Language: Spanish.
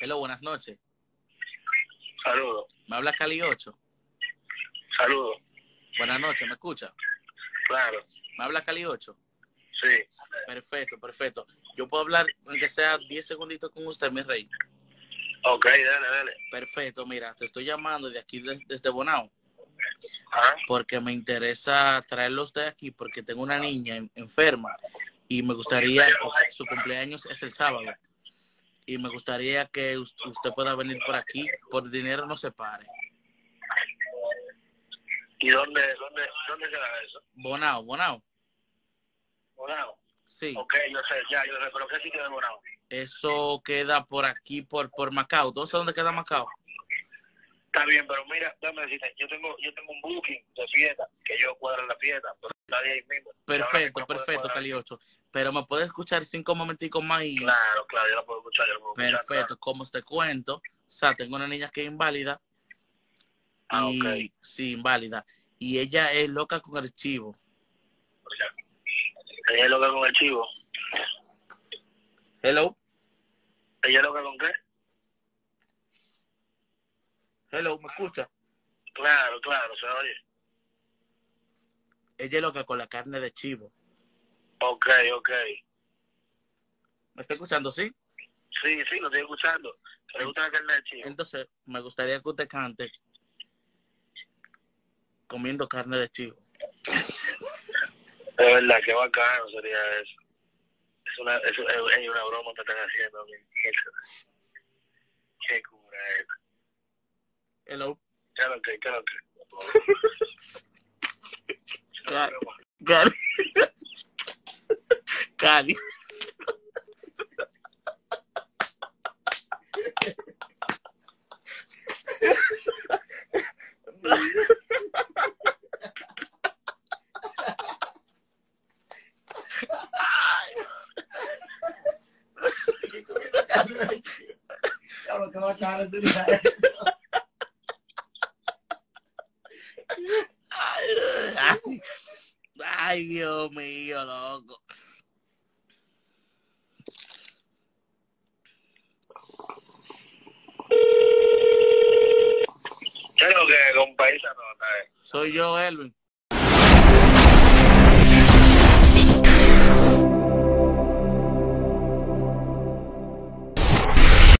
Hello, buenas noches. Saludos. ¿Me habla Cali 8? Saludos. Buenas noches, ¿me escucha? Claro. ¿Me habla Cali 8? Sí. Perfecto, perfecto. Yo puedo hablar, aunque sea 10 segunditos con usted, mi rey. Ok, dale. Perfecto, mira, te estoy llamando de aquí desde Bonao, Ajá. porque me interesa traerlo a usted aquí, porque tengo una niña enferma y me gustaría, su cumpleaños es el sábado, y me gustaría que usted pueda venir por aquí, por dinero no se pare. ¿Y dónde queda eso? Bonao. Bonao. Sí. Ok, yo sé, pero ¿qué sitio de Bonao? Eso queda por aquí, por Macao. ¿Tú sabes dónde queda Macao? Está bien, pero mira, déjame decirte, yo tengo un booking de fiesta, que yo cuadro la fiesta, pero está ahí mismo. Perfecto, Cali 8. Pero me puedes escuchar 5 momenticos más y... Claro, yo la puedo escuchar, Perfecto, claro. como te cuento, o sea, tengo una niña que es inválida Ok. y sí, inválida. Y ella es loca con el chivo. ¿Ella es loca con el chivo? Hello, ¿Ella es loca con qué? ¿me escucha? Claro, se oye. Ella es loca con la carne de chivo. Ok. ¿Me está escuchando, sí? Sí, lo estoy escuchando. ¿Le gusta la carne de chivo? Entonces, me gustaría que usted cante comiendo carne de chivo. De verdad, qué bacano sería eso. Es una broma que están haciendo a mí. Qué cura es. Hello. ¿Qué es lo que? Cali. Qué bacano sería eso. Ay, Dios mío, loco. ¿Qué es lo que, compa? Esa nota, Soy yo, Elvin.